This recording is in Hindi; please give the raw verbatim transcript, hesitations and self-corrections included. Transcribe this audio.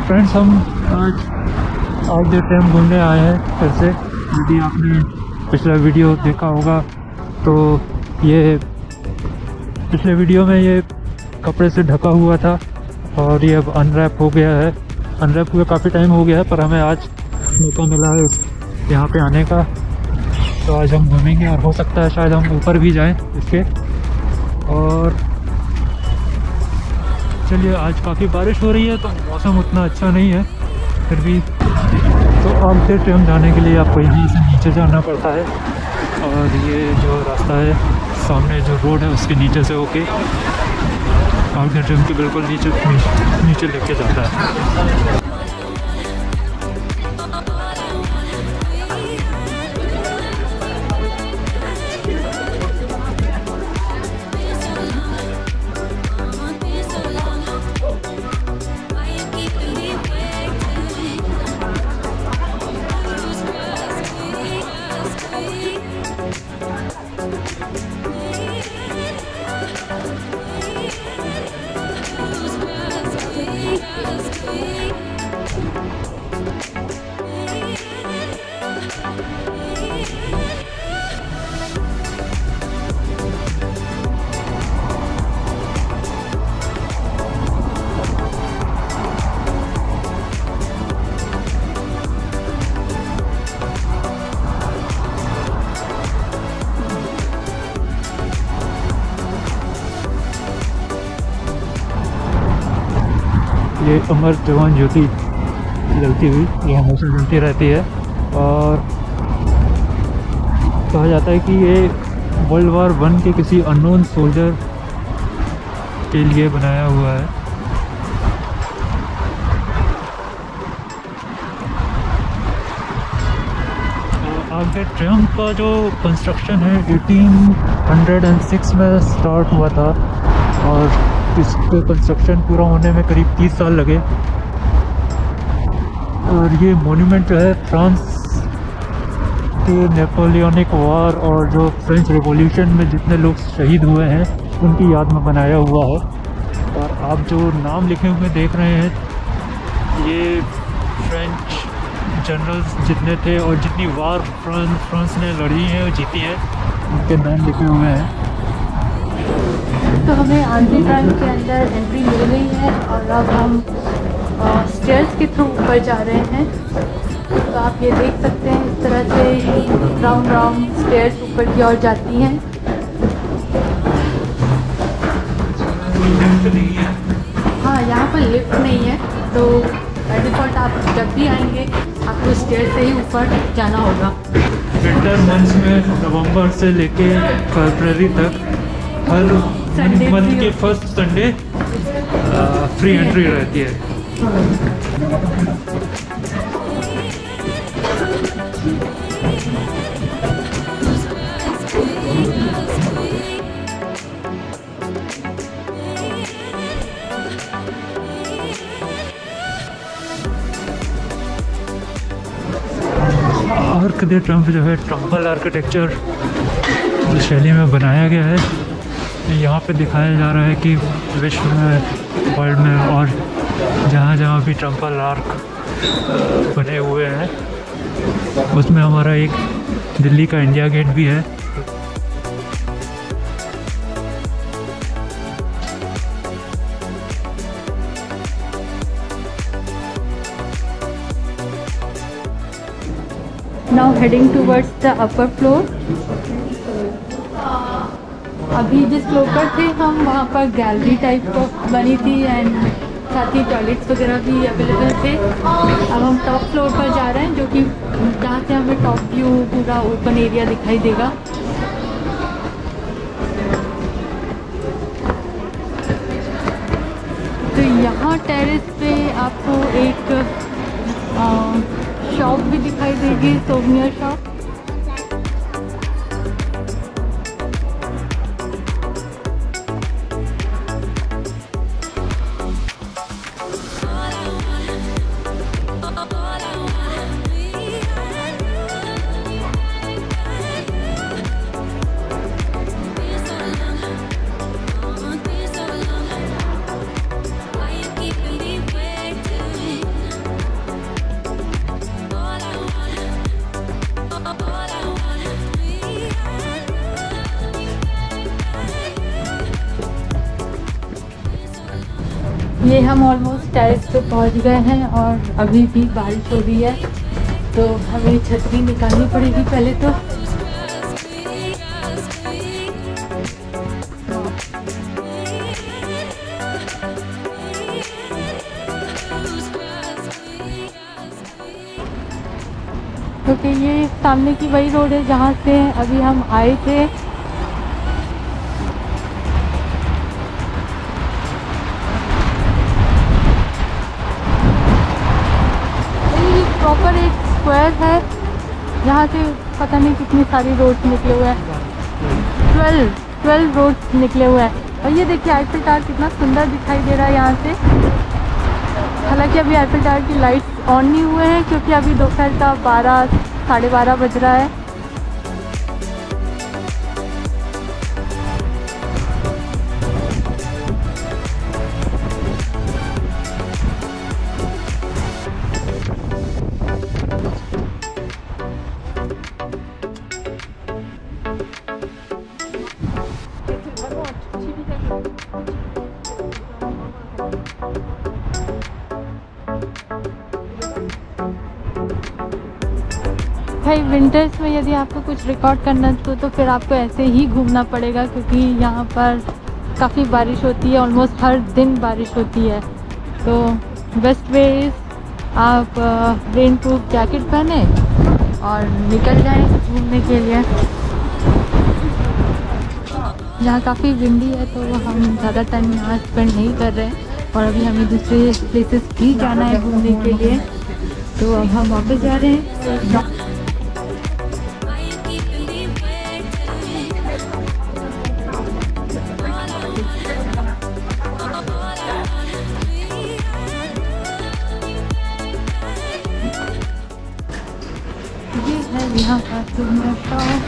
फ्रेंड्स, हम आज आउट द टाइम घूमने आए हैं फिर से। यदि आपने पिछला वीडियो देखा होगा तो ये पिछले वीडियो में ये कपड़े से ढका हुआ था और ये अब अनरैप हो गया है। अनरैप हुए काफ़ी टाइम हो गया है, पर हमें आज मौका मिला है यहाँ पे आने का, तो आज हम घूमेंगे और हो सकता है शायद हम ऊपर भी जाएं इसके। और चलिए, आज काफ़ी बारिश हो रही है तो मौसम उतना अच्छा नहीं है, फिर भी तो आगे ट्रेन जाने के लिए आपको यहीं से नीचे जाना पड़ता है। और ये जो रास्ता है सामने जो रोड है उसके नीचे से होके आगे ट्रेन के बिल्कुल नीचे नीचे लेके जाता है। ये अमर जवान ज्योति जलती हुई, ये हमेशा जलती रहती है। और कहा जाता है कि ये वर्ल्ड वार वन के किसी अननोन सोल्जर के लिए बनाया हुआ है। आगे ट्रेन का जो कंस्ट्रक्शन है अठारह सौ छह में स्टार्ट हुआ था और इसके कंस्ट्रक्शन पूरा होने में करीब तीस साल लगे। और ये मॉन्यूमेंट जो है फ्रांस के नेपोलियनिक वार और जो फ्रेंच रिवॉल्यूशन में जितने लोग शहीद हुए हैं उनकी याद में बनाया हुआ है। और आप जो नाम लिखे हुए देख रहे हैं, ये फ्रेंच जनरल्स जितने थे और जितनी वार फ्रांस फ्रांस ने लड़ी है और जीती है, उनके नाम लिखे हुए हैं। तो हमें आंधी ट्रेन के अंदर एंट्री मिल गई है और अब हम स्टेयर्स के थ्रू ऊपर जा रहे हैं। तो आप ये देख सकते हैं, इस तरह से राउंड राउंड स्टेयर्स ऊपर की ओर जाती हैं। हाँ, यहाँ पर लिफ्ट नहीं है, तो बाय डिफ़ॉल्ट आप जब भी आएंगे आपको स्टेयर से ही ऊपर जाना होगा। विंटर मंथ्स में नवंबर से लेके फरवरी तक हर मंथ के फर्स्ट संडे फ्री एंट्री रहती है। आर्क दे ट्रम्प जो है ट्रम्पल आर्किटेक्चर शैली में बनाया गया है। यहाँ पे दिखाया जा रहा है कि विश्व में, वर्ल्ड में और जहाँ जहाँ भी ट्रम्पल आर्क बने हुए हैं उसमें हमारा एक दिल्ली का इंडिया गेट भी है। Now heading towards the upper floor. अभी जिस फ्लोर पर थे हम, वहाँ पर गैलरी टाइप बनी थी एंड साथ ही टॉयलेट्स वगैरह भी अवेलेबल थे। अब हम टॉप फ्लोर पर जा रहे हैं, जो कि जहाँ से हमें टॉप व्यू पूरा ओपन एरिया दिखाई देगा। तो यहाँ टेरेस पे आपको एक शॉप भी दिखाई देगी, सोवनियर शॉप। ये हम ऑलमोस्ट टेरेस पे पहुंच गए हैं और अभी भी बारिश हो रही है, तो हमें छतरी निकालनी पड़ेगी पहले तो। क्योंकि ये सामने की वही रोड है जहाँ से अभी हम आए थे। प्रॉपर एक स्क्वायर है जहाँ से पता नहीं कितनी सारी रोड्स निकले हुए हैं, ट्वेल्व ट्वेल्व रोड्स निकले हुए हैं। और ये देखिए आईफिल टावर कितना सुंदर दिखाई दे रहा है यहाँ से। हालांकि अभी आईफिल टावर की लाइट्स ऑन नहीं हुए हैं क्योंकि अभी दोपहर का बारह साढ़े बारह बज रहा है। भाई विंटर्स में यदि आपको कुछ रिकॉर्ड करना तो तो फिर आपको ऐसे ही घूमना पड़ेगा क्योंकि यहाँ पर काफ़ी बारिश होती है, ऑलमोस्ट हर दिन बारिश होती है। तो बेस्ट वे इज़ आप रेन प्रूफ जैकेट पहने और निकल जाएं घूमने के लिए। यहाँ काफ़ी विंडी है तो हम ज़्यादा टाइम यहाँ स्पेंड नहीं कर रहे हैं और अभी हमें दूसरे प्लेसेस भी जाना है घूमने के लिए, तो अब हम वापस जा रहे हैं। ये है यहाँ का सुंदर